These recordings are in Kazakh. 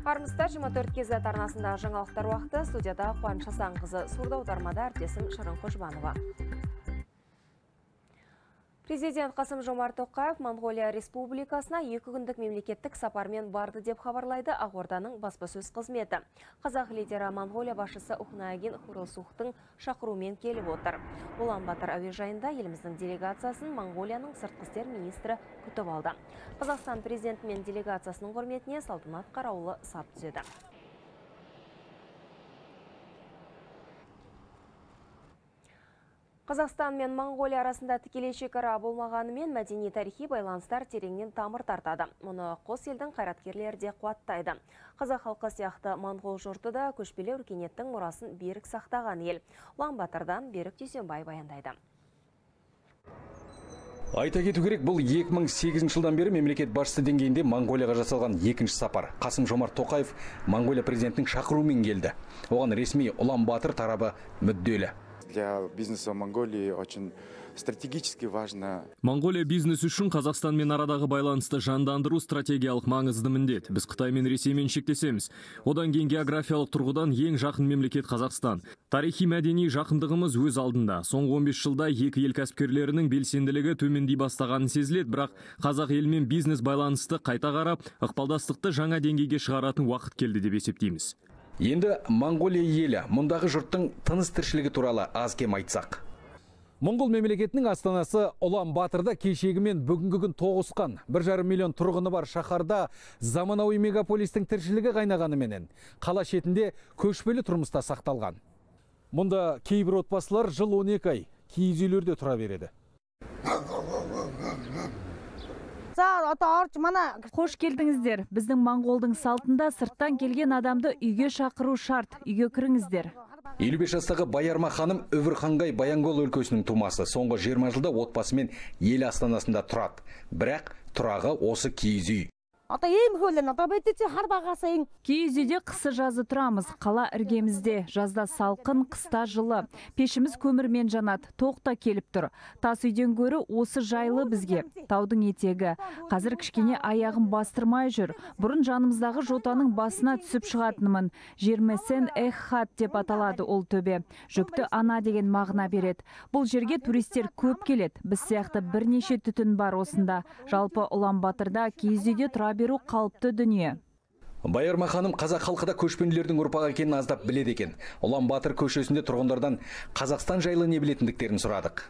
Армысыздар, 24 кезет арнасында жаңалықтар уақыты. Студияда Қуаныш Асанқызы, сурда аудармада әріптесім Шырын Қожбанова. Президент Қасым Жомарт Тоқаев Монғолия Республикасына 2 күндік мемлекеттік сапармен барды деп хабарлайды Ақорданың баспасөз қызметі. Қазақ лидері Монғолия басшысы Ухнаагин Хурылсухтың шақыруымен келіп отыр. Улан-Батор әуежайында еліміздің делегациясын Монғолияның сыртқы істер министрі күтіп алды. Қазақстан президенті мен делегациясының құрметіне салтанат қарауылы сап түзеді. Қазақстан мен Монғолия арасында тікелей шекара болмағанымен мәдени-тарихи байланыстар тереңнен тамыр тартады. Мұны қос елдің қайраткерлері де қуаттайды. Қазақ халқы сияқты моңғол жұрты да көшпелі өркениеттің мұрасын берік сақтаған ел. Улан-Батордан Берік Дүйсенбай баяндайды. Айта кету керек, бұл 2008 жылдан бері мемлекет басшысы деңгейінде Монғолияға жасалған екінші сапар. Қасым Жомарт Тоқаев Монғолия президентінің шақыруымен келді. Оған ресми Улан-Батор тарабы мүдделі. Для бизнеса Монголии очень стратегически важно. Монғолия бизнес үшін Қазақстанмен арадағы байланысты жандандыру стратегиялық маңызды міндет. Біз Қытай мен Ресеймен шектесеміз. Одан кейін географиялық тұрғыдан ең жақын мемлекет Қазақстан. Тарихи мәдени жақындығымыз өз алдында. Соңғы 15 жылда екі ел кәсіпкерлерінің белсенділігі төмендей бастағанын сезіледі, бірақ қазақ елімен бизнес байланысты қайта қарап, ықпалдастықты жаңа деңгейге шығаратын уақыт келді деп есептейміз. Енді Монғолия елі, мұндағы жұрттың тыныс тіршілігі туралы аз кем айтсақ. Моңғол мемлекетінің астанасы Улан-Баторда кешегі мен бүгінгі күн тоғысқан. 1,5 миллион тұрғыны бар шаһарда заманауи мегаполистің тіршілігі қайнағаныменен қала шетінде көшпелі тұрмыста сақталған. Мұнда кейбір отбасылар жыл 12 ай киіз үйлерде тұра береді. Қош келдіңіздер. Біздің моңғолдың салтында сырттан келген адамды үйге шақыру шарт. Үйге кіріңіздер. 55 жастағы Байарма ханым Үвір-Хангай Баянгол өлкесінің тумасы. Соңғы 20 жылда отбасымен ел астанасында тұрады. Бірақ тұрағы осы киіз үй. Киіз үйде қысы жазы тұрамыз. Қала іргемізде. Жазда салқын, қыста жылы. Пешіміз көмірмен жанады. Тоқта келіп тұр. Тас үйден гөрі осы жайлы бізге. Таудың етегі. Қазір кішкене аяғым бастырмай жүр. Бұрын жанымыздағы жотаның басына түсіп шығатынмын. Жермесен Эххат деп аталады ол төбе. Жүкті ана деген мағына береді. Бұл жерге туристер көп келеді. Біз сияқты бірнеше түтін бар осында. Жалпы Улан-Баторда киіз үйде тұра беру қалыпты дүние. Байарма ханым қазақ халқыда көшпенділердің ұрпағы екенін аздап біледі екен. Улан-Батор көшесінде тұрғындардан Қазақстан жайлы не білетіндіктерін сұрадық.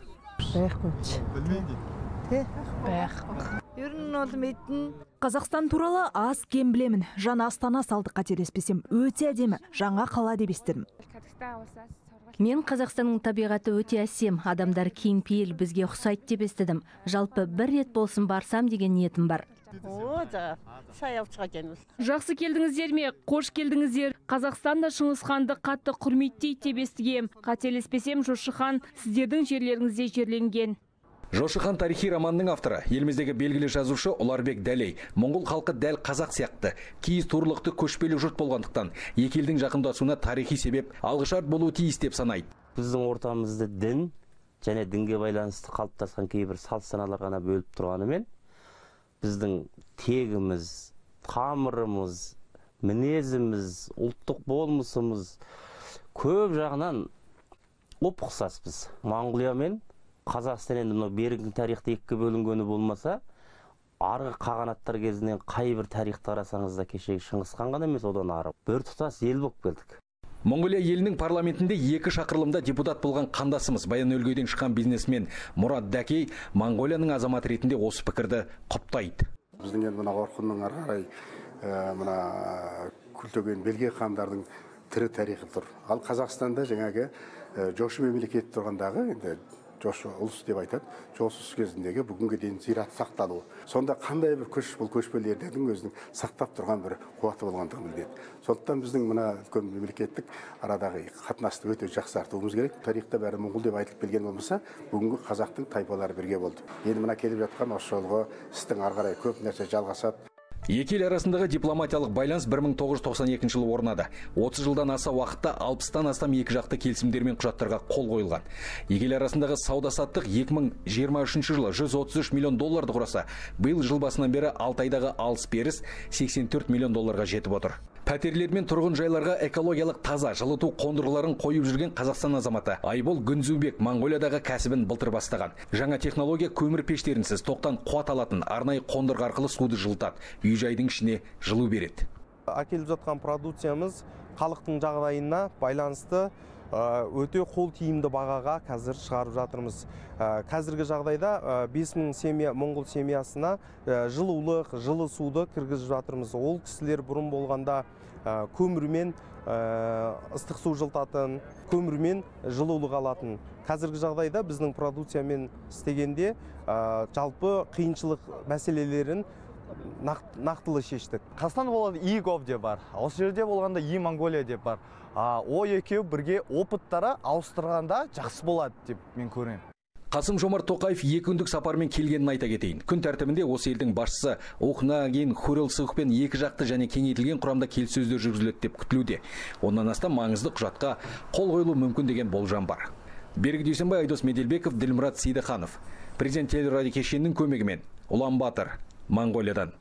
Қазақстан туралы аз кем білемін. Жаңа Астана салды қателеспесем, өте әдемі, жаңа қала деп естідім. Мен Қазақстанның табиғаты өте әсем, адамдар кеңпейіл, бізге ұқсайды деп естідім. Жалпы бір рет болсын барсам деген ниетім бар. Жақсы келдіңіздер ме? Қош келдіңіздер. Қазақстанда Шыңғысханды қатты құрметтейді деп естігем. Қателеспесем, Жошы хан сіздердің жерлеріңізде жерленген. Жошы хан тарихи романның авторы, еліміздегі белгілі жазушы Ұларбек Дәлей. Моңғол халқы дәл қазақ сияқты киіз туырлықты көшпелі жұрт болғандықтан екі елдің жақындасуына тарихи себеп алғышарт болуы тиіс деп санайды. Біздің ортамызды дін және дінге байланысты қалыптасқан кейбір салт-саналар ғана бөліп тұрғанымен, біздің тегіміз, тамырымыз, мінезіміз, ұлттық болмысымыз көп жағынан ұқсаспыз. Монғолия мен Қазақстан енді мынау беріңгі тарихты екіге бөлінгені болмаса, арғы қағанаттар кезінен қай бір тарихты қарасаңыз да кешегі Шыңғысхан ғана емес, одан ары бір тұтас ел болып келдік. Монғолия елінің парламентінде 2 шақырылымда депутат болған қандасымыз Баян-Өлгейден шыққан бизнесмен Мұрат Дәкей Монғолияның азаматы ретінде осы пікірді құптайды. Біздің енді мына Орхунның ары қарай мына күлтөген белге хандардың тірі тарихы тұр. Ал Қазақстанда жаңағы жошы мемлекет тұрғандағы енді жошы ұлыс деп айтады, жосыз кезіндегі бүгінге дейін зират сақталуы. Сонда қандай бір күш бұл көшпелілердің өзінің сақтап тұрған бір қуаты болғандығын білдіреді. Сондықтан біздің мына үлкен мемлекеттік арадағы қатынасты өте жақсартуымыз керек. Тарихта бәрі моңғол деп айтылып келген болмаса, бүгінгі қазақтың тайпалары бірге болды. Енді мына келіп жатқан осы жолғы істің ары қарай көп нәрсе жалғасады. Екі ел арасындағы дипломатиялық байланыс 1992 жылы орнады. 30 жылдан аса уақытта 60-тан астам екі жақты келісімдер мен құжаттарға қол қойылған. Екі ел арасындағы сауда-саттық 2023 жылы 133 миллион долларды құраса, биыл жыл басынан бері 6 айдағы алыс-беріс 84 миллион долларға жетіп отыр. Пәтерлер мен тұрғын жайларға экологиялық таза жылыту қондырғыларын қойып жүрген Қазақстан азаматы Айбол Гүнзубек Монғолиядағы кәсібін былтыр бастаған. Жаңа технология көмір пештерінсіз тоқтан қуат алатын арнайы қондырғы арқылы суды жылытады, үй-жайдың ішіне жылу береді. Әкеліп жатқан продукциямыз халықтың жағдайына байланысты өте қол тиімді бағаға қазір шығарып жатырмыз. Қазіргі жағдайда 5000 семья, моңғол семьясына жылулық, жылы суды кіргізіп жатырмыз. Ол кісілер бұрын болғанда көмірмен ыстық су жылытатын, көмірмен жылулық алатын. Қазіргі жағдайда біздің продукциямен істегенде жалпы қиыншылық мәселелерін нақтылы шештік. Қазақстанда болады ИГОВ деп бар. Осы жерде болғанда Монғолия деп бар. О екеуі бірге опыттары ауыстырғанда жақсы болады деп мен көремін. Қасым-Жомарт Тоқаев 2 күндік сапармен келгенін айта кетейін. Күн тәртібінде осы елдің басшысы Ухнаагийн Хурилсукпен 2 жақты және кеңейтілген құрамда келіссөздер жүргізіледі деп күтілуде. Оннан астам маңызды құжатқа қол қойылуы мүмкін деген болжам бар. Берік Дүйсенбай, Айдос Меделбеков, Ділмұрат Сейдаханов. Президент телерадио кешенінің көмегімен Улан-Батор, Монғолиядан.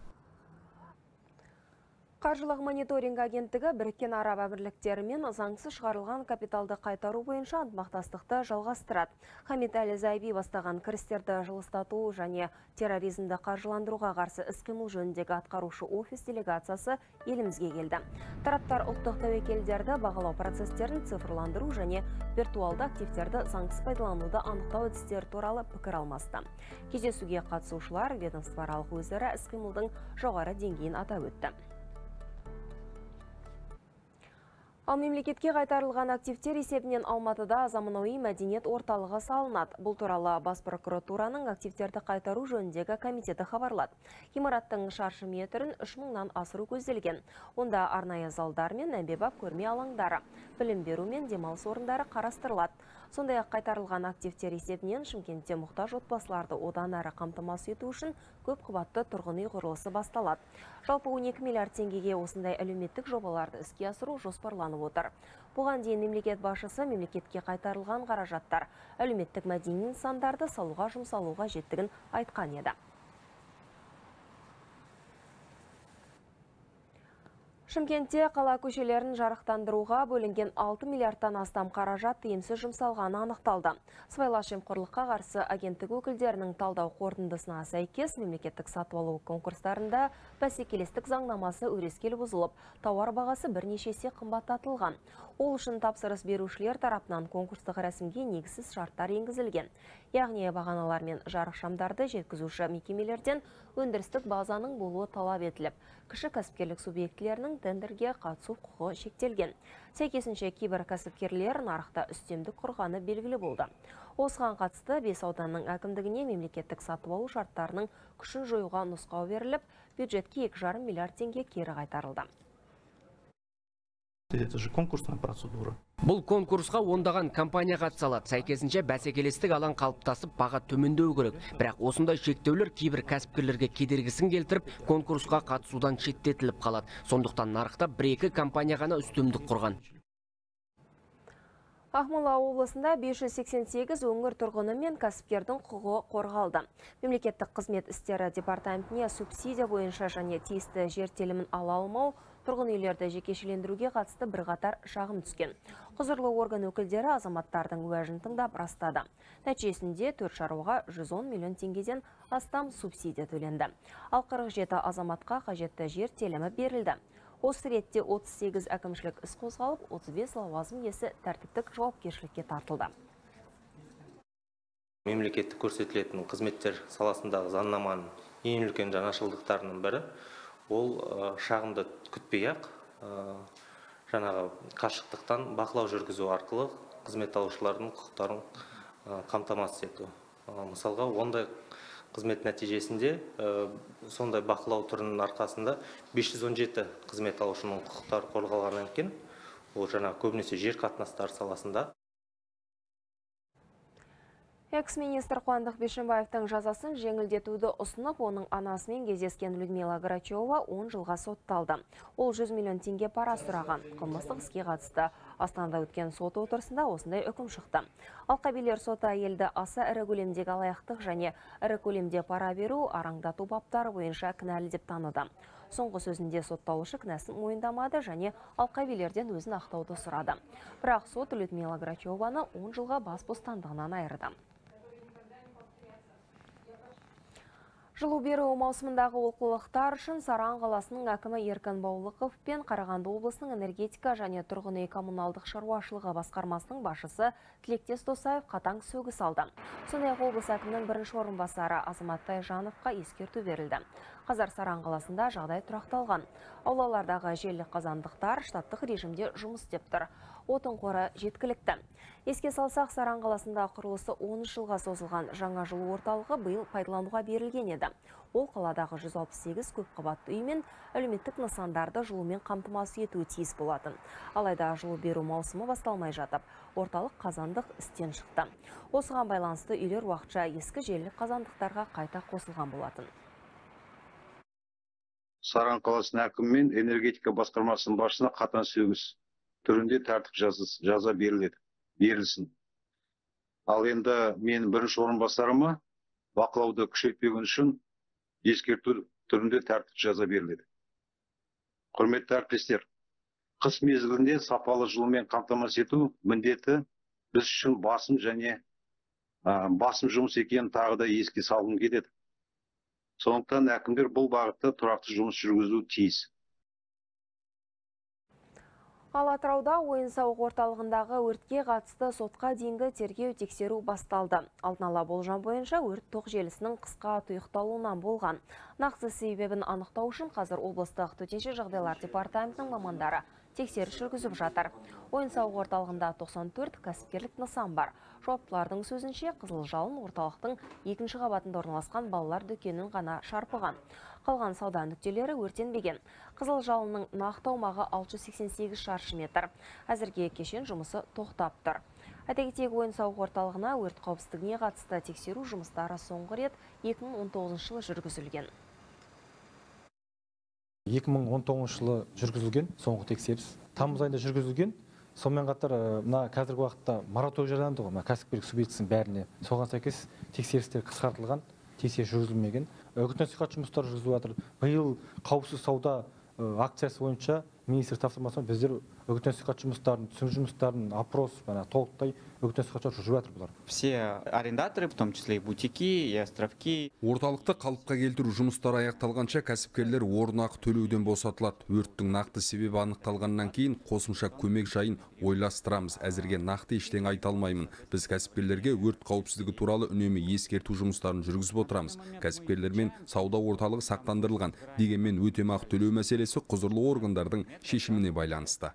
Қаржылық мониторинг агенттігі Біріккен Араб Әмірліктері мен заңсыз шығарылған капиталды қайтару бойынша ынтымақтастықты жалғастырады. Хамид Әлі Зайби бастаған кірістерді жылыстату және терроризмді қаржыландыруға қарсы іс-қимыл жөніндегі атқарушы офис делегациясы елімізге келді. Тараптар ұлттық тәуекелдерді бағалау процестерін цифрландыру және виртуалды активтерді заңсыз пайдалануды анықтау әдістері туралы пікір алмасты. Кездесуге қатысушылар ведомствоаралық өзара іс-қимылдың жоғары деңгейін атап өтті. Ал мемлекетке қайтарылған активтер есебінен Алматыда заманауи мәдениет орталығы салынады. Бұл туралы бас прокуратураның активтерді қайтару жөніндегі комитеті хабарлады. Ғимараттың шаршы метрін 3000-нан асыру көзделген. Онда арнайы залдар мен әмбебап көрме алаңдары, білім беру мен демалыс орындары қарастырылады. Сондай-ақ қайтарылған активтер есебінен Шымкентте мұқтаж отбасыларды одан әрі қамтамасыз ету үшін көп қабатты тұрғын үй құрылысы басталады. Жалпы 12 миллиард теңгеге осындай әлеуметтік жобаларды іске асыру жоспарланып отыр. Бұған дейін мемлекет басшысы мемлекетке қайтарылған қаражаттар әлеуметтік мәдени нысандарды салуға жұмсалуға жеттігін айтқан еді. Шымкентте қала көшелерін жарықтандыруға бөлінген 6 миллиардтан астам қаражат тиімсіз жұмсалғаны анықталды. Сыбайлас жемқорлыққа қарсы агенттік өкілдерінің талдау қорытындысына сәйкес мемлекеттік сатып алу конкурстарында бәсекелестік заңнамасы өрескел бұзылып, тауар бағасы бірнеше есе қымбаттатылған. Ол үшін тапсырыс берушілер тарапынан конкурстық рәсімге негізсіз шарттар енгізілген. Яғни бағаналар мен жарық шамдарды жеткізуші мекемелерден өндірістік базаның болуы талап етіліп, кіші кәсіпкерлік субъектілерінің тендерге қатысу құқығы шектелген. Сәйкесінше кейбір кәсіпкерлер нарықта үстемдік құрғаны белгілі болды. Осыған қатысты 5 ауданның әкімдігіне мемлекеттік сатып алу шарттарының күшін жоюға нұсқау беріліп, бюджетке 2,5 миллиард теңге кері қайтарылды. Это же конкурсная процедура. Бұл конкурсқа ондаған компания қатыса алады. Сәйкесінше бәсекелестік алаң қалыптасып, баға төмендеу керек. Бірақ осындай шектеулер кейбір кәсіпкерлерге кедергісін келтіріп, конкурсқа қатысудан шеттетіліп қалады. Сондықтан нарықта 1-2 компания ғана үстемдік құрған. Ақмола облысында 588 өңір тұрғыны мен кәсіпкердің құқығы қорғалды. Мемлекеттік қызмет істері департаментіне субсидия бойынша және тиісті жер телімін ала алмау, тұрғын үйлерді жекешелендіруге қатысты бірқатар шағым түскен. Құзырлы орган өкілдері азаматтардың уәжін тыңдап растады. Нәтижесінде 4 шаруаға 110 миллион теңгеден астам субсидия төленді. Ал 47 азаматқа қажетті жер телімі берілді. Осы ретте 38 әкімшілік іс қозғалып, 35 лауазым иесі тәртіптік жауапкершілікке тартылды. Мемлекеттік көрсетілетін қызметтер саласындағы заңнаманың ең үлкен жаңашылдықтарының бірі ол шағымды күтпей-ақ жаңағы қашықтықтан бақылау жүргізу арқылы қызмет алушылардың құқықтарын қамтамасыз ету. Мысалға, ондай қызмет нәтижесінде сондай бақылау түрінің арқасында 517 қызмет алушының құқықтары қорғалғаннан кейін, ол жаңа көбінесе жер қатынастары саласында. Экс-министр Қуандық Бишімбаевтың жазасын жеңілдетуді ұсынып, оның анасымен кездескен Людмила Грачева 10 жылға сотталды. Ол 100 миллион теңге пара сұраған. Қылмыстық іске қатысты. Астанада өткен сот отырысында осындай үкім шықты. Алқабилер соты әйелді аса ірі көлемдегі алаяқтық және ірі көлемде пара беру, араңдату баптары бойынша кінәлі деп таныды. Соңғы сөзінде сотталушы кінәсін мойындамады және алқабилерден өзін ақтауды сұрады. Бірақ сот Людмила Грачеваны 10 жылға бас бостандығынан айырды. Жылу беру маусымындағы олқылықтар үшін Саран қаласының әкімі Еркін Баулықов пен Қарағанды облысының энергетика және тұрғын үй коммуналдық шаруашылығы басқармасының басшысы Тілектес Досаев қатаң сөгіс алды. Сондай-ақ облыс әкімінің бірінші орынбасары Азамат Тайжановқа ескерту берілді. Қазір Саран қаласында жағдай тұрақталған. Аулалардағы желілік қазандықтар штаттық режимде жұмыс істеп тұр. Отын қоры жеткілікті. Еске салсақ, Саран қаласында құрылысы 10 жылға созылған жаңа жылу орталығы биыл пайдалануға берілген еді. Ол қаладағы 168 көпқабатты үй мен әлеуметтік нысандарды жылумен қамтамасыз етуі тиіс болатын. Алайда жылу беру маусымы басталмай жатып, орталық қазандық істен шықты. Осыған байланысты үйлер уақытша ескі желілік қазандықтарға қайта қосылған болатын. Саран қаласының әкімі мен энергетика басқармасының басшысына қатаң сөгіс түрінде тәртіп жаза берілсін. Ал енді мен бірінші орынбасарыма бақылауды күшейтпеген үшін ескерту түрінде тәртіп жаза беріледі. Құрметті әріптестер, қыс мезгілінде сапалы жылумен қамтамасыз ету міндеті біз үшін басым жұмыс екенін тағы да еске салғым келеді. Сондықтан әкімдер бұл бағытта тұрақты жұмыс жүргізуі тиіс. Ал Атырауда ойын-сауық орталығындағы өртке қатысты сотқа дейінгі тергеу тексеру басталды. Алдын ала болжам бойынша өрт тоқ желісінің қысқа тұйықталуынан болған. Нақты себебін анықтау үшін қазір облыстық төтенше жағдайлар департаментінің мамандары тексеріс жүргізіп жатыр. Ойын-сауық орталығында 94 кәсіпкерлік нысан бар. Жауаптылардың сөзінше Қызыл Жалын орталықтың 2-ші қабатында орналасқан балалар дүкенін ғана шарпыған. Қалған сауда нүктелері өртенбеген. Қызыл Жалынның нақты аумағы 688 шаршы метр. Әзірге кешен жұмысы тоқтап тұр. Айта кетейік, ойын-сауық орталығына өрт қауіпсіздігіне қатысты тексеру жұмыстары соңғы рет 2019 жылы жүргізілген. 2019 жылы жүргізілген соңғы тексеріс. Тамыз айында жүргізілген. Сонымен қатар қазіргі уақытта мораторий жарияланды ғой, кәсіпкерлік субъектісінің бәріне. Соған сәйкес тексерістер қысқартылған, тексеріс жүргізілмеген. Үгіт-насихат жұмыстары жүргізіліп жатыр. Биыл қауіпсіз сауда акциясы бойынша министрлік тапсырмасымен біздер үгіт-насихат жұмыстарын, түсіндіру жұмыстарын, опрос, толықтай үгіт-насихат жүргізіп жатыр бұлар. Все арендаторы, в том числе и бутики, и островки. Орталықты қалыпқа келтіру жұмыстары аяқталғанша кәсіпкерлер орынақы төлеуден босатылады. Өрттің нақты себебі анықталғаннан кейін қосымша көмек жайын ойластырамыз. Әзірге нақты ештеңе айта алмаймын. Біз кәсіпкерлерге өрт қауіпсіздігі туралы үнемі ескерту жұмыстарын жүргізіп отырамыз. Кәсіпкерлермен сауда орталығы сақтандырылған, дегенмен өтемақы төлеу мәселесі құзырлы органдардың шешіміне байланысты.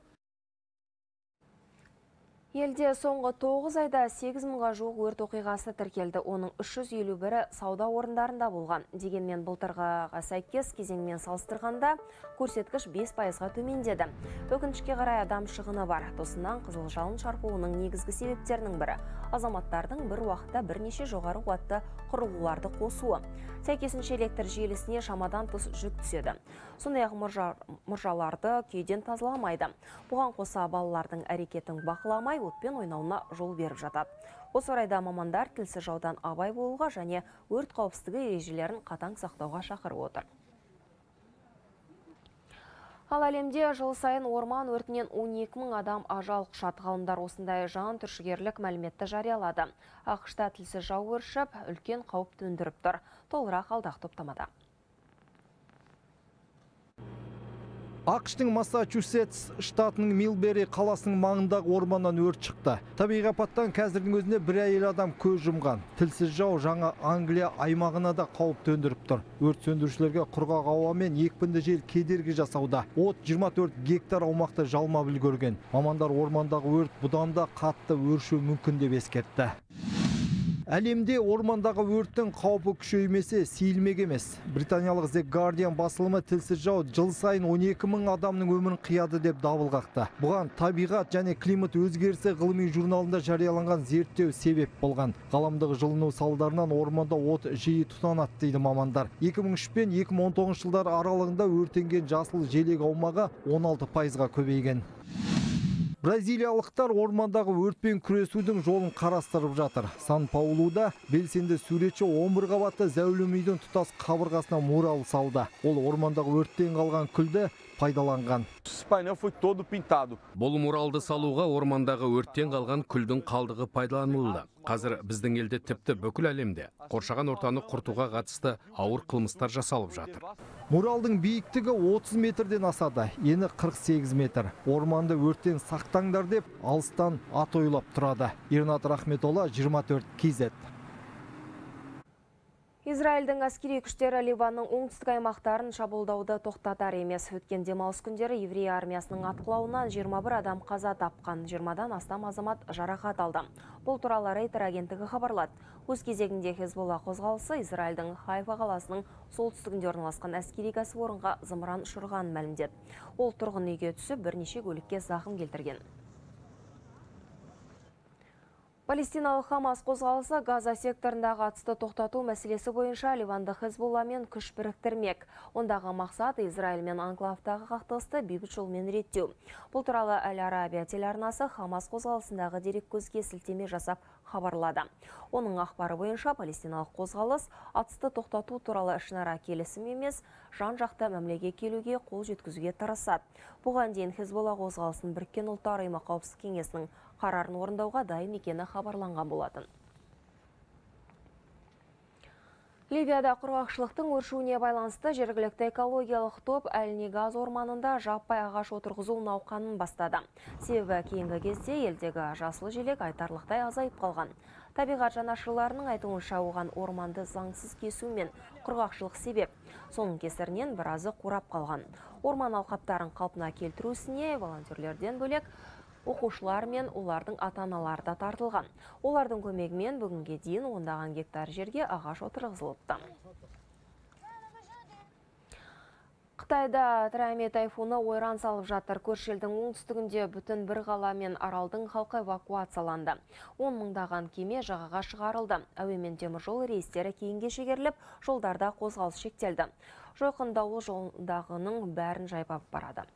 Елде соңғы 9 айда 8.000-ға жуық өрт оқиғасы тіркелді. Оның 351-і сауда орындарында болған. Дегенмен былтырғыға сәйкес кезеңмен салыстырғанда көрсеткіш 5%-ға төмендеді. Өкінішке қарай адам шығыны бар. Тосынан Қызыл Жалын шарпуының негізгі себептерінің бірі азаматтардың бір уақытта бірнеше жоғары қуатты құрылғыларды қосуы. Сәйкесінше электр желісіне шамадан тыс жүк түседі. Сондай-ақ мұржаларды күйден тазаламайды. Бұған қоса балалардың әрекетін бақыламай отпен ойнауына жол беріп жатады. Осы орайда мамандар тілсіз жаудан абай болуға және өрт қауіпсіздігі ережелерін қатаң сақтауға шақырып отыр. Ал әлемде жыл сайын орман өртінен 12.000 адам ажал құшады. Ғалымдар осындай жан түршігерлік мәліметті жариялады. ақш-та тілсіз жау өршіп, үлкен қауіп төндіріп тұр. Толығырақ алдағы топтамада. ақш-тың Массачусетс штатының Милбери қаласының маңындағы орманнан өрт шықты. Табиғи апаттан қазірдің өзінде бір әйел адам көз жұмған. Тілсіз жау жаңа Англия аймағына да қауіп төндіріп тұр. Өрт сөндірушілерге құрғақ ауа мен екпінді жел кедергі жасауда. От 24 гектар аумақты жалмап үлгерген. Мамандар ормандағы өрт бұдан да қатты өршуі мүмкін деп ескертті. Әлемде ормандағы өрттің қаупі күшеймесе сейілмек емес. Британиялық The Guardian басылымы тілсіз жау жыл сайын 12.000 адамның өмірін қияды деп дабыл қақты. Бұған табиғат және климат өзгерісі ғылыми журналында жарияланған зерттеу себеп болған. Ғаламдық жылыну салдарынан орманда от жиі тұтанады дейді мамандар. 2003 пен 2019 жылдар аралығында өртенген жасыл желек аумағы 16%-ға көбейген. Бразилиялықтар ормандағы өртпен күресудің жолын қарастырып жатыр. Сан-Паулуда белсенді суретші 11 қабатты зәулім үйдің тұтас қабырғасына мурал салды. Ол ормандағы өрттен қалған күлді пайдаланған. Бұл муралды салуға ормандағы өрттен қалған күлдің қалдығы пайдаланылды. Қазір біздің елде тіпті бүкіл әлемде қоршаған ортаны құртуға қатысты ауыр қылмыстар жасалып жатыр. Муралдың биіктігі 30 метрден асады, ені 48 метр. Орманды өрттен сақтаңдар деп алыстан ат ойлап тұрады. Ернат Рахметолла, 24 KZ. Израильдің әскери күштері Ливанның оңтүстік аймақтарын шабуылдауды тоқтатар емес. Өткен демалыс күндері еврей армиясының атқылауынан 21 адам қаза тапқан, 20-дан астам азамат жарақат алды. Бұл туралы Рейтер агенттігі хабарлады. Өз кезегінде Хезболла қозғалысы Израильдің Хайфа қаласының солтүстігінде орналасқан әскери кәсіпорынға зымыран ұшырғанын мәлімдеді. Ол тұрғын үйге түсіп, бірнеше көлікке зақым келтірген. Палестиналық Хамас қозғалысы Газа секторындағы атысты тоқтату мәселесі бойынша Ливанды Хезболламен күш біріктірмек. Ондағы мақсат Израиль мен анклавтағы қақтығысты бейбіт жолмен реттеу. Бұл туралы Әл-Арабия телеарнасы Хамас қозғалысындағы дереккөзге сілтеме жасап хабарлады. Оның ақпары бойынша палестиналық қозғалыс атысты тоқтату туралы ішінара келісім емес, жан-жақты мәмілеге келуге қол жеткізуге тырысады. Бұған дейін Хезболла қозғалысын Біріккен Ұлттар ұйымы қауіпсіздік кеңесінің қарарын орындауға дайын екені хабарланған болатын. Ливияда құрғақшылықтың өршуіне байланысты жергілікті экологиялық топ Әл-Негаз орманында жаппай ағаш отырғызу науқанын бастады. Себебі кейінгі кезде елдегі жасыл желек айтарлықтай азайып қалған. Табиғат жанашырларының айтуынша оған орманды заңсыз кесу мен құрғақшылық себеп. Соның кесірінен біразы қурап қалған. Орман алқаптарын қалпына келтірусіне волонтерлерден бөлек оқушылар мен олардың ата-аналары да тартылған. Олардың көмегімен бүгінге дейін ондаған гектар жерге ағаш отырғызылыпты. Қытайда Трами тайфуны ойран салып жатыр. Көрші елдің оңтүстігінде бүтін бір қала мен аралдың халқы эвакуацияланды. 10 мыңдаған кеме жағаға шығарылды. Әуе мен теміржол рейстері кейінге шегеріліп, жолдарда қозғалыс шектелді. Жойқын дауыл жолдағының бәрін жайпап барады.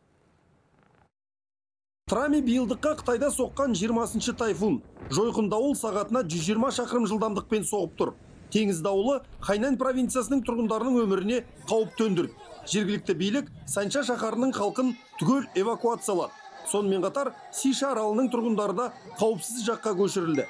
Трами биылдыққа Қытайда соққан 20-шы тайфун. Жойқын дауыл сағатына 120 шақырым жылдамдықпен соғып тұр. Теңіз дауылы Хайнань провинциясының тұрғындарының өміріне қауіп төндірді. Жергілікті билік Санча шаһарының халқын түгел эвакуациялады. Сонымен қатар Сиша аралының тұрғындары да қауіпсіз жаққа көшірілді.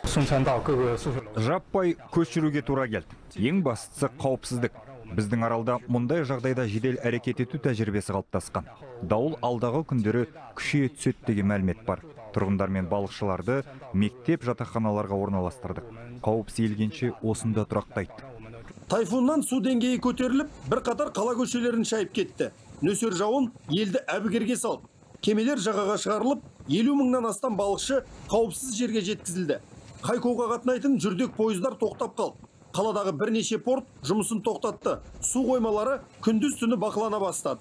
Жаппай көшіруге тура келді. Ең бастысы қауіпсіздік. Біздің аралда мұндай жағдайда жедел әрекет ету тәжірибесі қалыптасқан. Дауыл алдағы күндері күшейе түседі деген мәлімет бар. Тұрғындар мен балықшыларды мектеп жатақханаларға орналастырдық. Қауіп сейілгенше осында тұрақтайды. Тайфуннан су деңгейі көтеріліп, бірқатар қала көшелерін шайып кетті. Нөсер жауын елді әбігерге салды. Кемелер жағаға шығарылып, 50 мыңнан астам балықшы қауіпсіз жерге жеткізілді. Хайкоуға қатынайтын жүрдек пойыздар тоқтап қалды. Қаладағы бірнеше порт жұмысын тоқтатты. Су қоймалары күндіз түні бақылана бастады.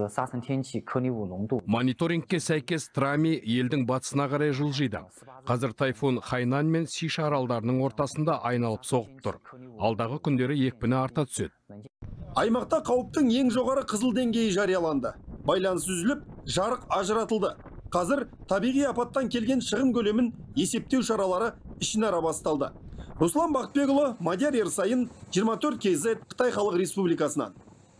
Мониторингке сәйкес Трами елдің батысына қарай жылжиды. Қазір тайфун Хайнань мен Сиша аралдарының ортасында айналып соғып тұр. Алдағы күндері екпіні арта түседі. Аймақта қауіптің ең жоғары қызыл деңгейі жарияланды. Байланыс үзіліп, жарық ажыратылды. Қазір табиғи апаттан келген шығын көлемін есептеу шаралары ішінара басталды. Руслан Бақытбекұлы, Мадияр Ерсайын, 24 KZ, Қытай Халық Республикасынан.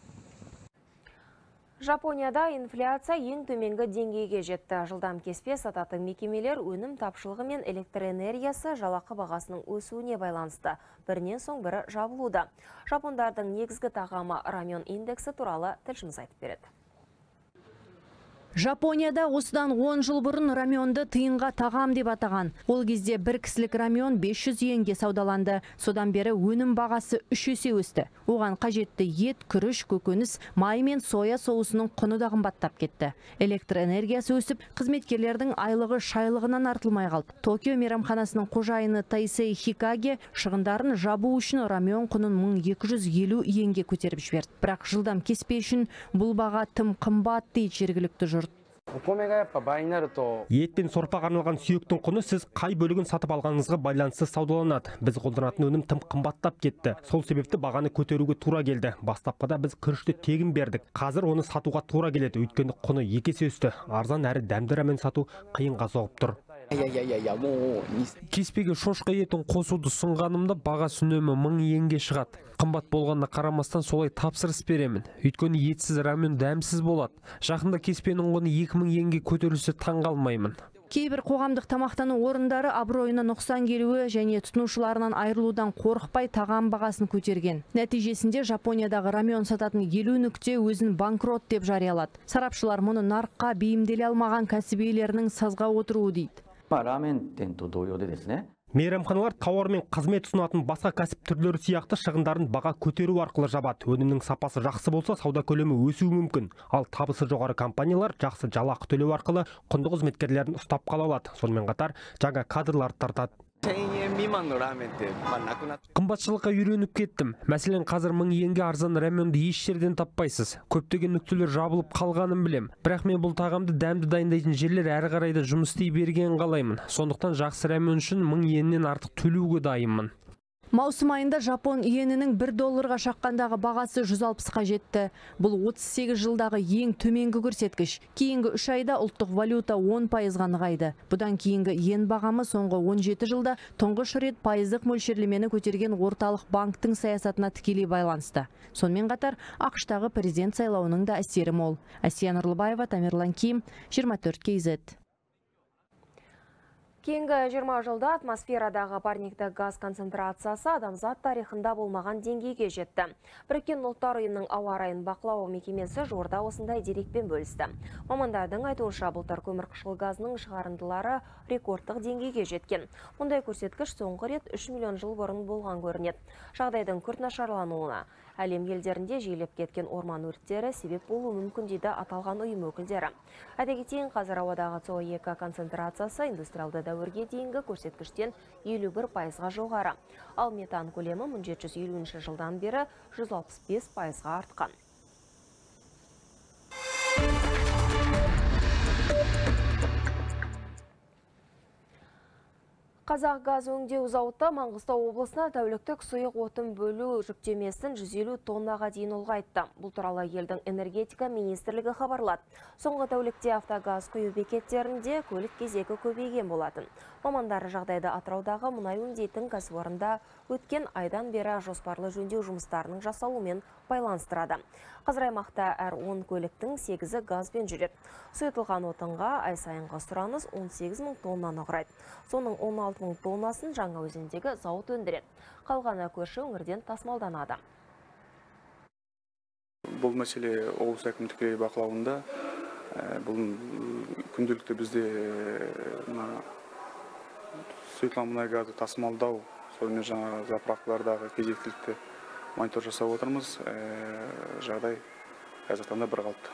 Жапонияда инфляция ең төменгі деңгейге жетті. Жылдам кеспе сататын мекемелер өнім тапшылығы мен электр энергиясы жалақы бағасының өсуіне байланысты. Бірінен соң бірі жабылуда. Жапондардың негізгі тағамы рамион индексі туралы тілшіміз айтып береді. Жапонияда осыдан 10 жыл бұрын рамионды тиынға тағам деп атаған. Ол кезде бір кісілік рамион 500 йенге саудаланды. Содан бері өнім бағасы 3 есе өсті. Оған қажетті ет, күріш, көкөніс, май мен соя соусының құны да қымбаттап кетті. Электр энергиясы өсіп, қызметкерлердің айлығы шайлығынан артылмай қалды. Токио мейрамханасының қожайыны Тайсей Хикаге шығындарын жабу үшін рамион құнын 1250 йенге көтеріп жіберді. Бірақ жылдам кеспе үшін бұл баға тым қымбат дейді жергілікті жұрт. Ет пен сорпаға арналған сүйектің құны сіз қай бөлігін сатып алғаныңызға байланысты саудаланады. Біз қолданатын өнім тым қымбаттап кетті. Сол себепті бағаны көтеруге тура келді. Бастапқыда біз күрішті тегін бердік. Қазір оны сатуға тура келеді. Өйткені құны 2 есе өсті. Арзан әрі дәмді рамен сату қиынға соғып тұр. Кеспеге шошқа етін қосуды сұнғанымда бағасы үнемі 1000 йенге шығады. Қымбат болғанына қарамастан солай тапсырыс беремін. Өйткені етсіз рамен дәмсіз болады. Жақында кеспенің құны 2000 йенге көтерілсе таң қалмаймын. Кейбір қоғамдық тамақтану орындары абыройына нұқсан келуі және тұтынушыларынан айырылудан қорықпай тағам бағасын көтерген. Нәтижесінде Жапониядағы рамион сататын 50 нүкте өзін банкрот деп жариялады. Сарапшылар мұны нарыққа бейімделе алмаған кәсібилерінің сазға отыруы дейді. Мейрамханалар тауар мен қызмет ұсынатын басқа кәсіп түрлері сияқты шығындарын баға көтеру арқылы жабады. Өнімнің сапасы жақсы болса, сауда көлемі өсуі мүмкін. Ал табысы жоғары компаниялар жақсы жалақы төлеу арқылы құнды қызметкерлерін ұстап қала алады. Сонымен қатар жаңа кадрларды тартады. Қымбатшылыққа үйреніп кеттім. Мәселен, қазір 1000 йенге арзан раменді еш жерден таппайсыз. Көптеген нүктелер жабылып қалғанын білем. Бірақ мен бұл тағамды дәмді дайындайтын жерлер әрі қарайда жұмыс істей берген қалаймын. Сондықтан жақсы рамен үшін 1000 йеннен артық төлеуге дайынмын. Маусым айында Жапон иенінің $1 шаққандағы бағасы 160-қа жетті. Бұл 38 жылдағы ең төменгі көрсеткіш. Кейінгі 3 айда ұлттық валюта 10%-ға нығайды. Бұдан кейінгі иен бағамы соңғы 17 жылда тұңғыш рет пайыздық мөлшерлемені көтерген орталық банктың саясатына тікелей байланысты. Сонымен қатар ақш-тағы президент сайлауының да әсері мол. Әсия Нұрлыбаева, Тамерлан Ким, 24 KZ. Кейінгі 20 жылда атмосферадағы парниктік газ концентрациясы адамзат тарихында болмаған деңгейге жетті. Біріккен ұлттар ұйымының ауа райын бақылау мекемесі жуырда осындай дерекпен бөлісті. Мамандардың айтуынша былтыр көмірқышқыл газының шығарындылары рекордтық деңгейге жеткен. Мұндай көрсеткіш соңғы рет 3 миллион жыл бұрын болған көрінеді. Жағдайдың күрт нашарлануына әлем елдерінде жиілеп кеткен орман өрттері себеп болуы мүмкін дейді аталған ұйым өкілдері. Айта кетейін, қазір ауадағы CO2 концентрациясы индустриалды дәуірге дейінгі көрсеткіштен 51%-ға жоғары. Ал метан көлемі 1750 жылдан бері 165%-ға артқан. Қазақ газ өңдеу зауыты Маңғыстау облысына тәуліктік сұйық отын бөлу жүктемесін 150 тоннаға дейін ұлғайтты. Бұл туралы елдің энергетика министрлігі хабарлады. Соңғы тәулікте автогаз құю бекеттерінде көлік кезегі көбейген болатын. Мамандары жағдайда Атыраудағы мұнай өңдейтін кәсіпорында өткен айдан бері жоспарлы жөндеу жұмыстарының жасалуымен байланыстырады. Қазір аймақта әр 10 көліктің 8-і газбен жүреді. Сұйытылған отынға ай сайынғы сұраныс 18 000 тоннаны құрайды. Соның 16 000 тоннасын Жаңаөзендегі зауыт өндіреді. Қалғаны көрші өңірден тасымалданады. Бұл мәселе облыс әкімдігі бақылауында. Бұл күнделікті бізде сұйытылған мұнай газы тасымалдау, сонымен жаңа заправкалардағы кезектілікті монитор жасап отырмыз. Жағдай қазіргі таңда бірқалыпты.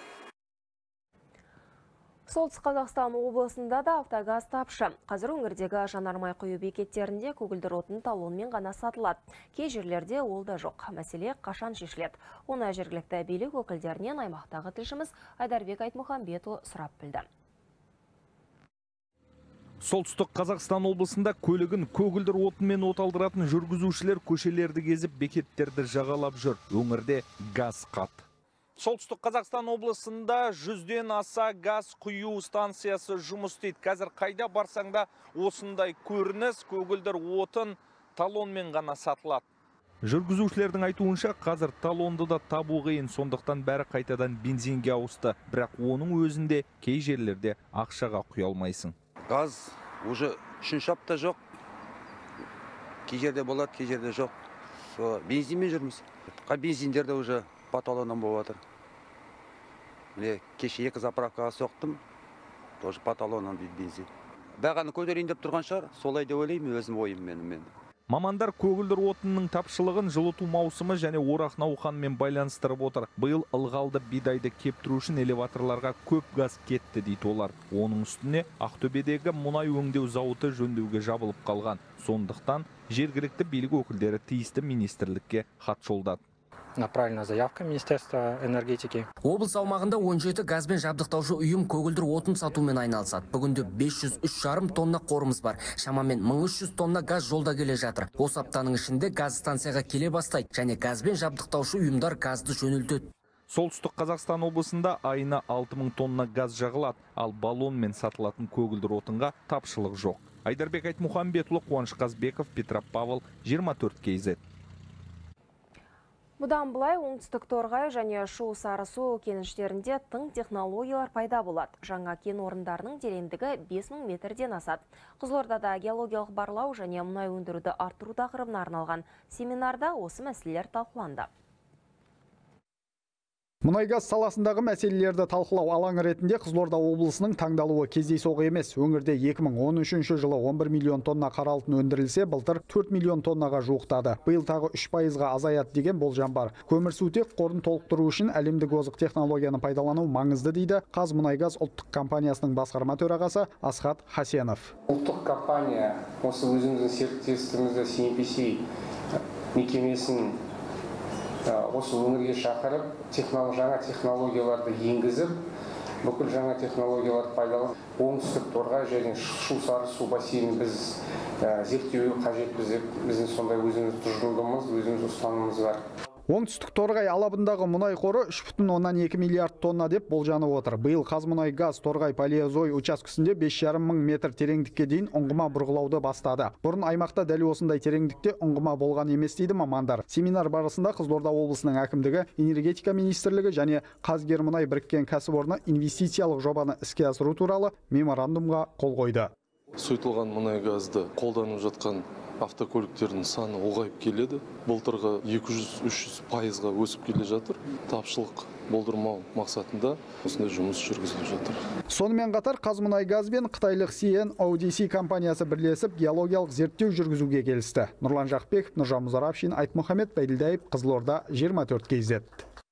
Солтүстік Қазақстан облысында да автогаз тапшы. Қазір өңірдегі жанармай құю бекеттерінде көгілдір отын талонмен ғана сатылады. Кей жерлерде ол да жоқ. Мәселе қашан шешіледі? Оны жергілікті билік өкілдерінен аймақтағы тілшіміз Айдарбек Айтмұхамбетұлы сұрап білді. Солтүстік Қазақстан облысында көлігін көгілдір отынмен оталдыратын жүргізушілер көшелерді кезіп бекеттерді жағалап жүр. Өңірде газ қат. Солтүстік Қазақстан облысында 100-ден аса газ құю станциясы жұмыс істейді. Қазір қайда барсаңда осындай көрініс, көгілдір отын талонмен ғана сатылады. Жүргізушілердің айтуынша қазір талонды да табу қиын, сондықтан бәрі қайтадан бензинге ауысты. Бірақ оның өзінде кей жерлерде ақшаға құя алмайсың. Газ уже 3-ші апта жоқ. Кей жерде болады, кей жерде жоқ. Бензинмен жүрміз. Бензиндерде уже по талоннан болып жатыр. Міне кеше 2 заправкаға соқтым, тоже по талоннан бензин. Бағаны көтерейін деп тұрған шығар, солай деп ойлаймын, өзім ойым менің. Мамандар көгілдір отынның тапшылығын жылыту маусымы және орақ науқанымен байланыстырып отыр. Биыл ылғалды бидайды кептіру үшін элеваторларға көп газ кетті дейді олар. Оның үстіне Ақтөбедегі мұнай өңдеу зауыты жөндеуге жабылып қалған. Сондықтан жергілікті билік өкілдері тиісті министрлікке хат жолдады. направлена заявка Министерства энергетики. Облыс аумағында 17 газбен жабдықтаушы ұйым көгілдір отын сатумен айналысады. Бүгінде 503,5 тонна қорымыз бар. Шамамен 1300 тонна газ жолда келе жатыр. Осы аптаның ішінде газ станцияға келе бастайды, және газбен жабдықтаушы ұйымдар газды жөнелтеді. Солтүстік Қазақстан облысында айына 6000 тонна газ жағылады, ал баллонмен сатылатын көгілдір отынға тапшылық жоқ. Айдарбек Айтмұхамбетұлы, Қуаныш Қазбеков, Петропавл, 24 KZ. Бұдан бұлай оңтүстік Торғай және Шу Сарысу кеніштерінде тың технологиялар пайда болады. Жаңа кен орындарының тереңдігі 5000 метрден асады. Қызылордада геологиялық барлау және мұнай өндіруді арттыру тақырыбына арналған семинарда осы мәселелер талқыланды. Мұнай-газ саласындағы мәселелерді талқылау алаңы ретінде Қызылорда облысының таңдалуы кездейсоқ емес. Өңірде 2013 жылы 11 миллион тонна қара алтын өндірілсе, былтыр 4 миллион тоннаға жуықтады. Биыл тағы 3%-ға азаяды деген болжам бар. Көмірсутек қорын толықтыру үшін әлемдік озық технологияны пайдалану маңызды дейді Қазмұнайгаз ұлттық компаниясының басқарма төрағасы Асхат Хасенов. Ұлттық компания осы өзіміздің серіктестігімізді CNPC мекемесін осы өңірге шақырып, жаңа технологияларды енгізіп, бүкіл жаңа технологияларды пайдаланып, оңтүстік Торғай және Шу Сарысу бассейнін біз зерттеуге қажетпіз деп, біздің сондай өзіміз тұжырымымыз, өзіміз ұстанымымыз бар. Оңтүстік Торғай алабындағы мұнай қоры 3,2 миллиард тонна деп болжанып отыр. Биыл Қазмұнайгаз Торғай Палеозой учаскесінде 5,5 мың метр тереңдікке дейін ұңғыма бұрғылауды бастады. Бұрын аймақта дәл осындай тереңдікте ұңғыма болған емес дейді мамандар. Семинар барысында Қызылорда облысының әкімдігі, энергетика министрлігі және Қазгермұнай біріккен кәсіпорны инвестициялық жобаны іске асыру туралы меморандумға қол қойды. Сұйытылған мұнай газды қолданып жатқан автокөліктердің саны ұлғайып келеді. Былтырғы 200-300%-ға өсіп келе жатыр. Тапшылық болдырмау мақсатында осындай жұмыс жүргізіліп жатыр. Сонымен қатар Қазмұнайгаз бен қытайлық CNODC компаниясы бірлесіп геологиялық зерттеу жүргізуге келісті. Нұрлан Жақпеков, Нұржан Мұзарапшин, Айтмұхамед Байділдаев, Қызылорда, 24 KZ.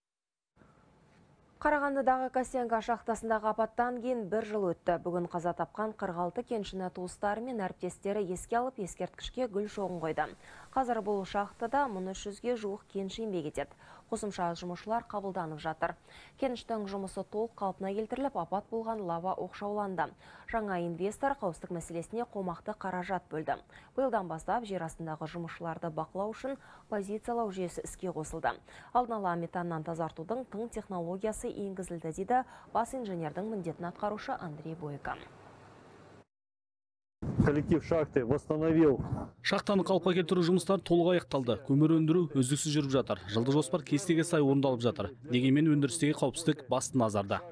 Қарағандыдағы Костенко шахтасындағы апаттан кейін 1 жыл өтті. Бүгін қаза тапқан 46 кеншіні туыстары мен әріптестері еске алып, ескерткішке гүл шоғын қойды. Қазір бұл шахтада 1300-ге жуық кенші еңбек етеді. Қосымша жұмысшылар қабылданып жатыр. Кеніштің жұмысы толық қалпына келтіріліп, апат болған лава оқшауланды. Жаңа инвестор қауіпсіздік мәселесіне қомақты қаражат бөлді. Биылдан бастап жер астындағы жұмысшыларды бақылау үшін позициялау жүйесі іске қосылды. Алдын ала метаннан тазартудың тың технологиясы енгізілді дейді бас инженердің міндетін атқарушы Андрей Бойко. Коллектив шахты восстановил. Шахтаны қалыпқа келтіру жұмыстары толық аяқталды. Көмір өндіру үздіксіз жүріп жатыр. Жылдық жоспар кестеге сай орындалып жатыр. Дегенмен өндірістегі қауіпсіздік басты назарда.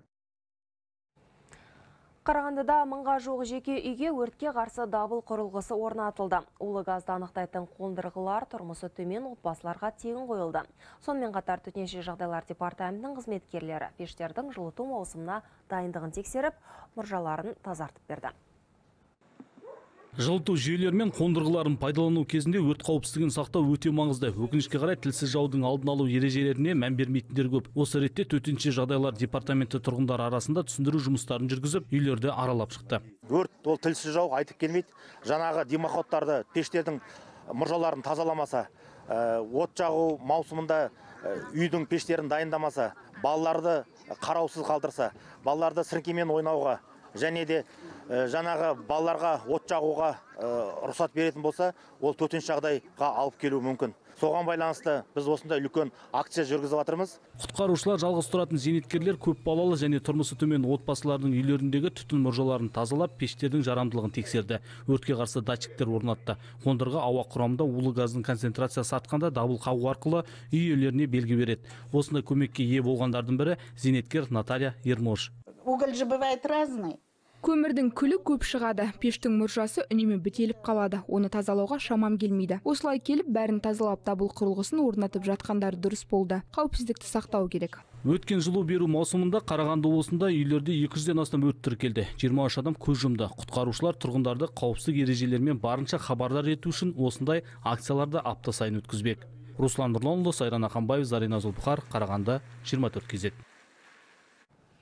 Қарағандыда мыңға жуық жеке үйге өртке қарсы дабыл құрылғысы орнатылды. Улы газды анықтайтын қондырғылар тұрмысы төмен отбасыларға тегін қойылды. Сонымен қатар төтенше жағдайлар департаментінің қызметкерлері пештердің жылыту маусымына дайындығын тексеріп, мұржаларын тазартып берді. Жылыту жүйелері мен қондырғыларын пайдалану кезінде өрт қауіпсіздігін сақтау өте маңызды. Өкінішке қарай тілсіз жаудың алдын алу ережелеріне мән бермейтіндер көп. Осы ретте төтенше жағдайлар департаменті тұрғындар арасында түсіндіру жұмыстарын жүргізіп, үйлерді аралап шықты. Өрт ол тілсіз жау айтып келмейді. Жаңағы дымоходтарды, пештердің мұржаларын тазаламаса, от жағу маусымында үйдің пештерін дайындамаса, балаларды қараусыз қалдырса, балаларды сіріңкемен ойнауға және де жаңағы балаларға от жағуға рұқсат беретін болса, ол төтенше жағдайға алып келуі мүмкін. Соған байланысты біз осындай үлкен акция жүргізіп жатырмыз. Құтқарушылар жалғыз тұратын зейнеткерлер көп балалы және тұрмысы төмен отбасылардың үйлеріндегі түтін мұржаларын тазалап, пештердің жарамдылығын тексерді. Өртке қарсы датчиктер орнатты. Қондырғы ауа құрамында улы газдың концентрациясы артқанда дабыл қағу арқылы үй иелеріне белгі береді. Осындай көмекке ие болғандардың бірі зейнеткер Наталья Ермош. Уголь же бывает разный. Көмірдің күлі көп шығады, пештің мұржасы үнемі бітеліп қалады, оны тазалауға шамам келмейді. Осылай келіп, бәрін тазалап дабыл құрылғысын орнатып жатқандар дұрыс болды. Қауіпсіздікті сақтау керек. Өткен жылу беру маусымында Қарағанды облысында үйлерде 200-ден астам өрт тіркелді. 23 адам көз жұмды. Құтқарушылар тұрғындарды қауіпсіздік ережелерімен барынша хабардар ету үшін осындай акцияларды апта сайын өткізбек. Руслан Нұрланұлы, Сайран Ақанбаев, Зарина Зұлбұқар, Қарағанды, 24 KZ.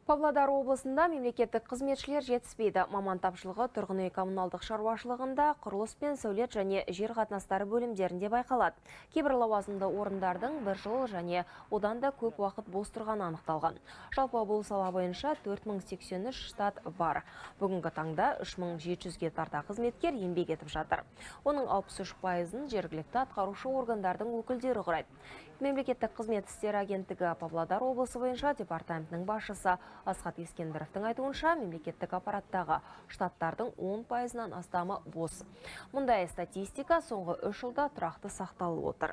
Павлодар облысында мемлекеттік қызметшілер жетіспейді. Маман тапшылығы тұрғын үй коммуналдық шаруашылығында, құрылыс пен сәулет және жер қатынастары бөлімдерінде байқалады. Кейбір лауазымды орындардың 1 жыл және одан да көп уақыт бос тұрғаны анықталған. Жалпы бұл сала бойынша 4083 штат бар. Бүгінгі таңда 3700-ге тарта қызметкер еңбек етіп жатыр. Оның 63%-ын жергілікті атқарушы органдардың өкілдері құрайды. Мемлекеттік қызмет істері агенттігі Павлодар облысы бойынша департаментінің басшысы Асхат Ескендіровтің айтуынша, мемлекеттік аппараттағы штаттардың 10%-нан астамы бос. Мұндай статистика соңғы 3 жылда тұрақты сақталып отыр.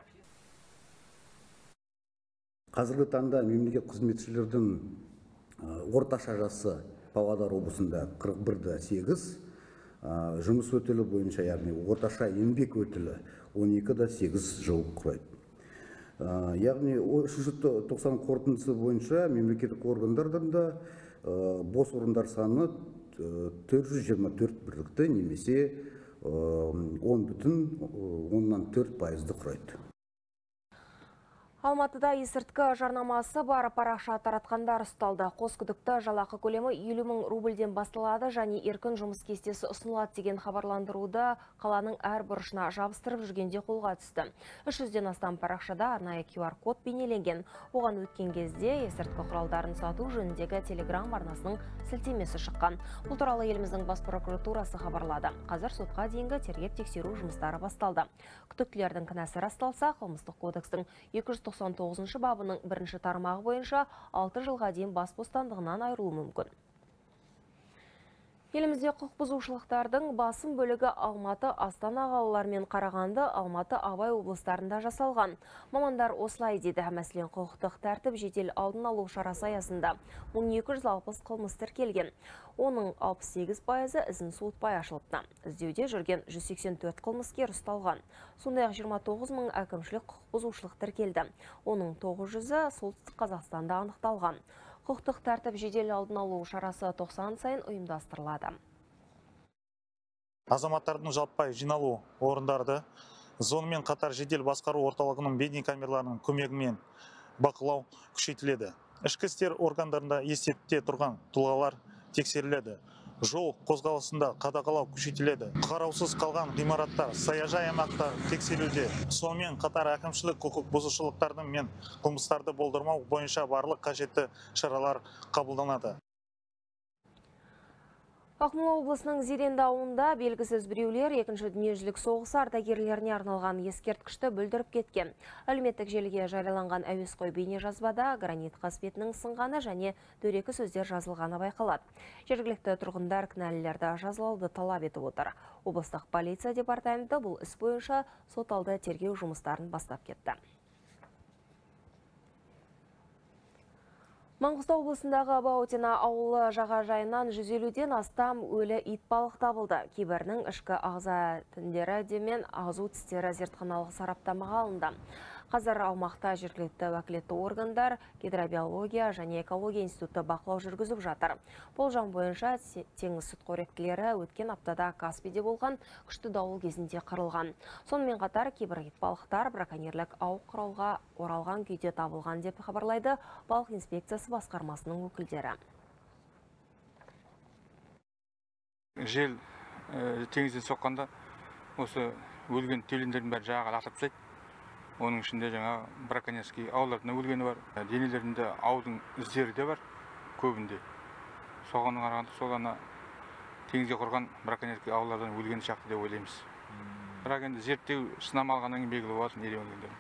Қазіргі таңда мемлекет қызметшілердің орташа жасы Павлодар облысында 41,8, жұмыс өтілі бойынша, яғни орташа еңбек өтілі 12,8 жыл құрайды. Яғни 390 қорытындысы бойынша мемлекеттік органдарында бос орындар саны 424 бірлікті немесе 10,4% құрайды. Алматыда есірткі жарнамасы бар парақша таратқандар ұсталды. Қос күдікті жалақы көлемі 50 000 рубльден басталады және еркін жұмыс кестесі ұсынылады деген хабарландыруды қаланың әр бұрышына жабыстырып жүргенде қолға түсті. 300-ден астам парақшада арнайы QR-код бейнеленген. Оған өткен кезде есірткі құралдарын сату жөніндегі Telegram арнасының сілтемесі шыққан. Бұл туралы еліміздің бас прокуратурасы хабарлады. Қазір сотқа дейінгі тергеп-тексеру жұмыстары басталды. Күдіктілердің кінәсі расталса, қылмыстық кодекстің 299 бабының 1-ші тармағы бойынша 6 жылға дейін бас бостандығынан айырылуы мүмкін. Елімізде құқық бұзушылықтардың басым бөлігі Алматы, Астана қалалары мен Қарағанды, Алматы, Абай облыстарында жасалған. Мамандар осылай дейді. Мәселен, құқықтық тәртіп жедел алдын алу шарасы аясында 1260 қылмыс тіркелген. Оның 68% ізін суытпай ашылыпты. Іздеуде жүрген 184 қылмыскер ұсталған. Сондай-ақ 29 000 әкімшілік құқық бұзушылық тіркелді. Оның 900-і солтүстік Қазақстанда анықталған. Құқықтық тәртіп жедел алдын алу шарасы 90 сайын ұйымдастырылады. Азаматтардың жаппай жиналу орындарды сонымен қатар жедел басқару орталығының бейнекамераларының көмегімен бақылау күшейтіледі. Ішкі істер органдарында есепте тұрған тұлғалар тексеріледі. Жол қозғалысында қадағалау күшейтіледі. Қараусыз қалған ғимараттар, саяжай аймақтар тексерілуде. Сонымен қатар әкімшілік құқық бұзушылықтардың мен қылмыстарды болдырмау бойынша барлық қажетті шаралар қабылданады. Ақмола облысының Зеренді ауылында белгісіз біреулер екінші дүниежүзілік соғысы ардагерлеріне арналған ескерткішті бүлдіріп кеткен. Әлеуметтік желіге жарияланған әуесқой бейнежазбада гранит қасбетінің сынғаны және дөрекі сөздер жазылғаны байқалады. Жергілікті тұрғындар кінәлілерді жазалауды талап етіп отыр. Облыстық полиция департаменті бұл іс бойынша сот алды тергеу жұмыстарын бастап кетті. Маңғыстау облысындағы Баутина ауылы жағажайынан 150-ден астам өлі ит балық табылды. Кейбірінің ішкі ағза тіндері демен ағзу тістері зертханалық сараптамаға алынды. Қазір аумақта жергілікті уәкілетті органдар, гидробиология және экология институты бақылау жүргізіп жатыр. Болжам бойынша теңіз сүтқоректілері өткен аптада Каспийде болған күшті дауыл кезінде қырылған. Сонымен қатар кейбір итбалықтар браконьерлік ау құралға оралған күйде табылған деп хабарлайды балық инспекциясы басқармасының өкілдері. Жел теңізден соққанда осы өлген түйелердің бәрі жағаға лақтырып тастайды. Оның ішінде жаңа браконьерский аулардың өлгені бар, денелерінде аудың іздері де бар көбінде. Соған қарағанда сол ана теңізге құрған браконьерский аулардан өлгені шақты деп ойлаймыз. Бірақ енді зерттеу сынама алғаннан кейін белгілі болады неде өлгендерін.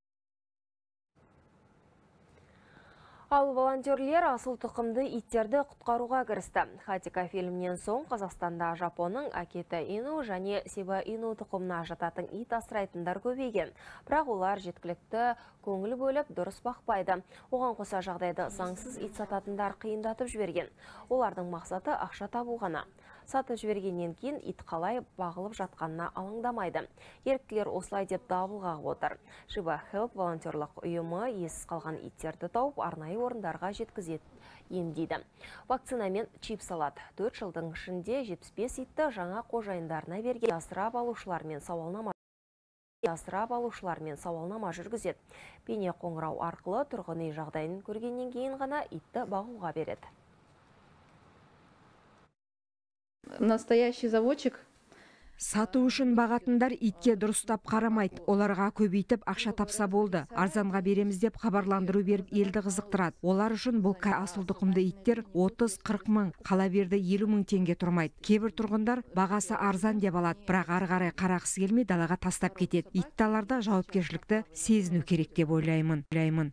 Ал волонтерлер асыл тұқымды иттерді құтқаруға кірісті. Хатика фильмнен соң Қазақстанда Жапонның Акита Ину және Сиба Ину тұқымына жататын ит асырайтындар көбейген. Бірақ олар жеткілікті көңіл бөліп дұрыс бақпайды. Оған қоса жағдайды заңсыз ит сататындар қиындатып жіберген. Олардың мақсаты ақша табу ғана. Сатып жібергеннен кейін ит қалай бағылып жатқанына алаңдамайды. Еріктілер осылай деп дабыл қағып отыр. Shiba Help волонтерлық ұйымы иесіз қалған иттерді тауып арнайы орындарға жеткізеді емдейді. Вакцинамен чип салады. 4 жылдың ішінде 75 итті жаңа қожайындарына берген. Асырап алушылармен сауалнама жүргізеді. Бейне қоңырау арқылы тұрғын үй жағдайын көргеннен кейін ғана итті бағуға береді. Настоящий заводчик. Сату үшін бағатындар итке дұрыстап қарамайды. Оларға көбейтіп ақша тапса болды. Арзанға береміз деп хабарландыру беріп елді қызықтырады. Олар үшін бұл асыл тұқымды иттер 30-40 мың, қала берді 50 мың теңге тұрмайды. Кейбір тұрғындар бағасы арзан деп алады, бірақ ары қарай қарақсы келмей далаға тастап кетеді. Итталарда жауапкершілікті сезіну керек деп ойлаймын.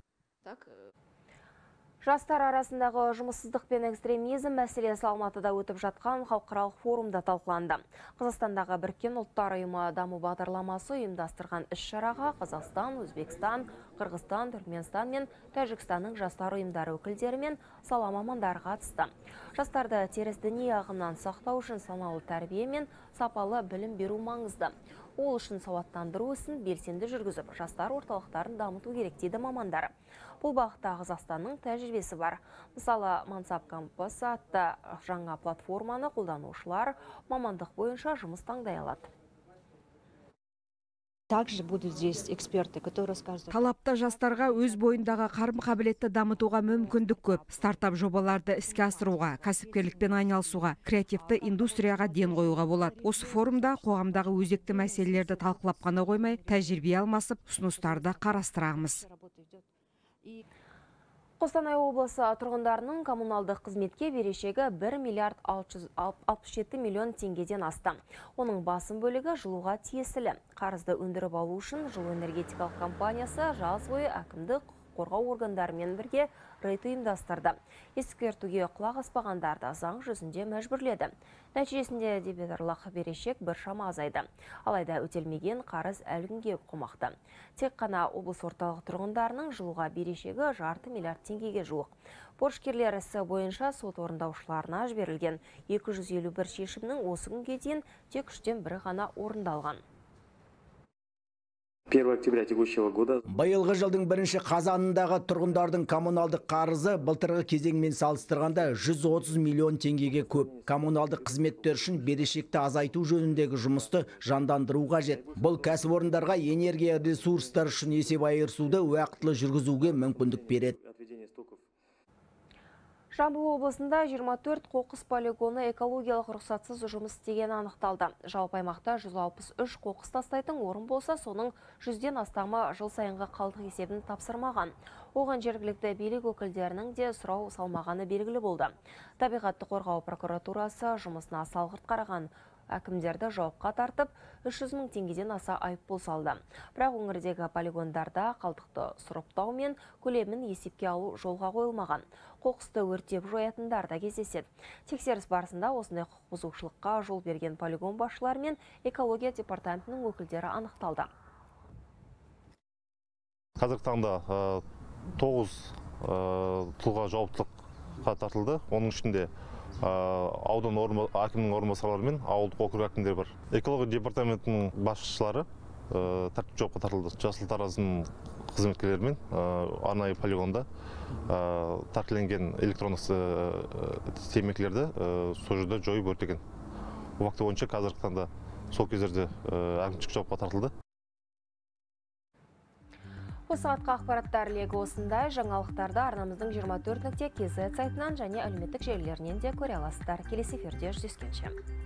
Жастар арасындағы жұмыссыздық пен экстремизм мәселесі Алматыда өтіп жатқан халықаралық форумда талқыланды. Қазақстандағы Біріккен ұлттар ұйымы даму бағдарламасы ұйымдастырған іс-шараға Қазақстан, Өзбекстан, Қырғызстан, Түркменстан мен Тәжікстанның жастар ұйымдары өкілдері мен сала мамандары қатысты. Жастарды теріс діни ағымнан сақтау үшін саналы тәрбие мен сапалы білім беру маңызды. Ол үшін сауаттандыру ісін белсенді жүргізіп, жастар орталықтарын дамыту керек дейді мамандар. Бұл бағытта Қазақстанның тәжірибесі бар. Мысалы, Мансап кампусы атты жаңа платформаны қолданушылар мамандық бойынша жұмыс таңдай алады. Также будут здесь эксперты, которые расскажут. Талапта жастарға өз бойындағы қарым-қабілетті дамытуға мүмкіндік көп. Стартап жобаларды іске асыруға, кәсіпкерлікпен айналысуға, креативті индустрияға ден қоюға болады. Осы форумда қоғамдағы өзекті мәселелерді талқылап қана қоймай, тәжірибе алмасып, ұсыныстарды қарастырамыз. Қостанай облысы тұрғындарының коммуналдық қызметке берешегі 1 миллиард 667 миллион теңгеден асты. Оның басым бөлігі жылуға тиесілі. Қарызды өндіріп алу үшін жылу энергетикалық компаниясы жаз бойы әкімдік қорғау органдарымен бірге рейд ұйымдастырды. Ескертуге құлақ аспағандарды заң жүзінде мәжбүрледі. Нәтижесінде дебиторлық берешек біршама азайды. Алайда өтелмеген қарыз әлі күнге қомақты. Тек қана облыс орталық тұрғындарының жылуға берешегі 5 миллиард теңгеге жуық. Борышкерлер ісі бойынша сот орындаушыларына жіберілген 251 шешімнің осы күнге дейін тек 3-тен 1 ғана орындалған. 1 октября текущего года. Биылғы жылдың 1 қазанындағы тұрғындардың коммуналдық қарызы былтырғы кезеңмен салыстырғанда 130 миллион теңгеге көп. Коммуналдық қызметтер үшін берешекті азайту жөніндегі жұмысты жандандыру қажет. Бұл кәсіпорындарға энергия ресурстары үшін есеп айырысуды уақытылы жүргізуге мүмкіндік береді. Жамбыл облысында 24 қоқыс полигоны экологиялық рұқсатсыз жұмыс істеген анықталды. Жалпы аймақта 163 қоқыс тастайтын орын болса, соның 100-ден астамы жыл сайынғы қалдық есебін тапсырмаған. Оған жергілікті билік өкілдерінің де сұрау салмағаны белгілі болды. Табиғатты қорғау прокуратурасы жұмысына салғырт қараған әкімдерді жауапқа тартып, 300 мың теңгеден аса айыппұл салды. Бірақ өңірдегі полигондарда қалдықты сұрыптау мен көлемін есепке алу жолға қойылмаған. Қоқысты өртеп жоятындар да кездеседі. Тексеріс барысында осындай құқық бұзушылыққа жол берген полигон басшылары мен экология департаментінің өкілдері анықталды. Қазіргі таңда 9 тұлға жауаптылыққа тартылды. Оның ішінде аудан әкімнің орынбасарлары мен ауылдық округ әкімдері бар. Экология департаментінің басшылары тәртіп жауапқа тартылды. Жасыл таразының қызметкерлерімен арнайы полигонда тәркіленген электрондық темекілерді сол жерде жойып өртеген. Факті бойынша қазіргі таңда сол кездерде әкімшілік жауапқа тартылды. Осы сағатқа ақпараттар легі осындай. Жаңалықтарды арнамыздың 24.kz сайтынан және әлеуметтік желілерінен де көре аласыздар. Келесі эфирде жүздескенше.